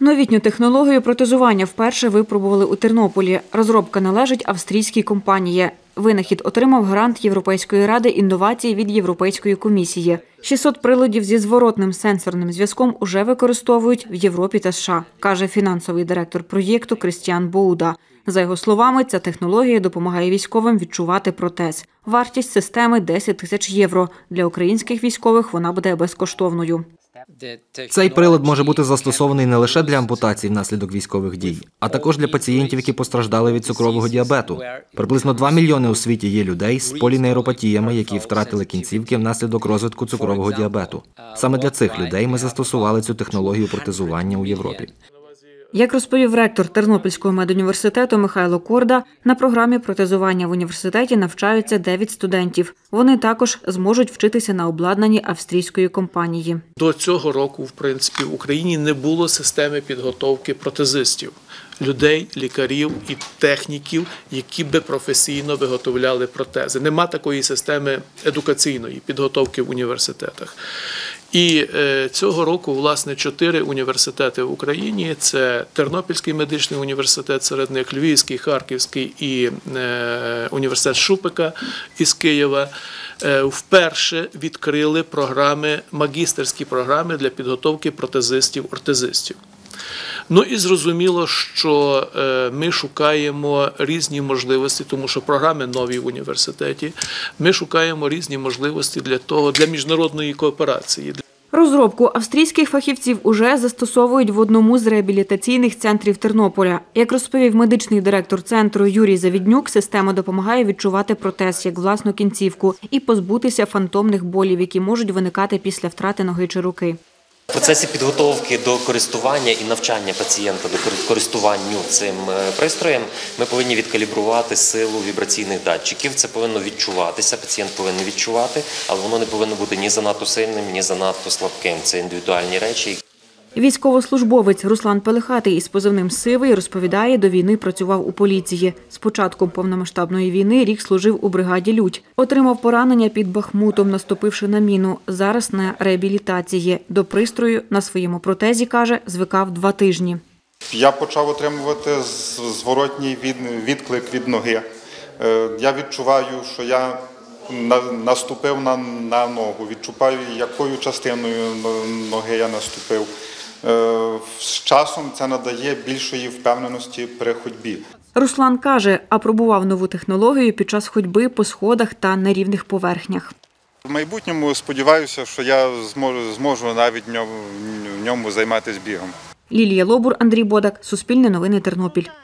Новітню технологію протезування вперше випробували у Тернополі. Розробка належить австрійській компанії. Винахід отримав грант Європейської ради інновацій від Європейської комісії. 600 приладів зі зворотним сенсорним зв'язком уже використовують в Європі та США, каже фінансовий директор проєкту Крістіан Боуда. За його словами, ця технологія допомагає військовим відчувати протез. Вартість системи – 10 тисяч євро. Для українських військових вона буде безкоштовною. Цей прилад може бути застосований не лише для ампутації внаслідок військових дій, а також для пацієнтів, які постраждали від цукрового діабету. Приблизно 2 мільйони у світі є людей з полінейропатіями, які втратили кінцівки внаслідок розвитку цукрового діабету. Саме для цих людей ми застосували цю технологію протезування у Європі. Як розповів ректор Тернопільського медуніверситету Михайло Корда, на програмі протезування в університеті навчаються 9 студентів. Вони також зможуть вчитися на обладнанні австрійської компанії. До цього року, в принципі, в Україні не було системи підготовки протезистів, людей, лікарів і техніків, які би професійно виготовляли протези. Нема такої системи едукаційної підготовки в університетах. І цього року, власне, 4 університети в Україні – це Тернопільський медичний університет, серед них Львівський, Харківський і університет Шупика із Києва, вперше відкрили програми, магістерські програми для підготовки протезистів-ортезистів. Ну і зрозуміло, що ми шукаємо різні можливості, тому що програми нові в університеті, ми шукаємо різні можливості для міжнародної кооперації. Розробку австрійських фахівців уже застосовують в одному з реабілітаційних центрів Тернополя. Як розповів медичний директор центру Юрій Завіднюк, система допомагає відчувати протез як власну кінцівку і позбутися фантомних болів, які можуть виникати після втрати ноги чи руки. В процесі підготовки до користування і навчання пацієнта до користуванню цим пристроєм ми повинні відкалібрувати силу вібраційних датчиків. Це повинно відчуватися, пацієнт повинен відчувати, але воно не повинно бути ні занадто сильним, ні занадто слабким. Це індивідуальні речі. Військовослужбовець Руслан Пелехатий із позивним «Сивий» розповідає, до війни працював у поліції. З початком повномасштабної війни рік служив у бригаді «Людь». Отримав поранення під Бахмутом, наступивши на міну. Зараз на реабілітації. До пристрою на своєму протезі, каже, звикав 2 тижні. Я почав отримувати зворотній відклик від ноги. Я відчуваю, що я наступив на ногу, відчуваю, якою частиною ноги я наступив. З часом це надає більшої впевненості при ходьбі. Руслан каже, апробував нову технологію під час ходьби по сходах та нерівних поверхнях. В майбутньому сподіваюся, що я зможу навіть в ньому займатися бігом. Лілія Лобур, Андрій Бодак, Суспільне новини, Тернопіль.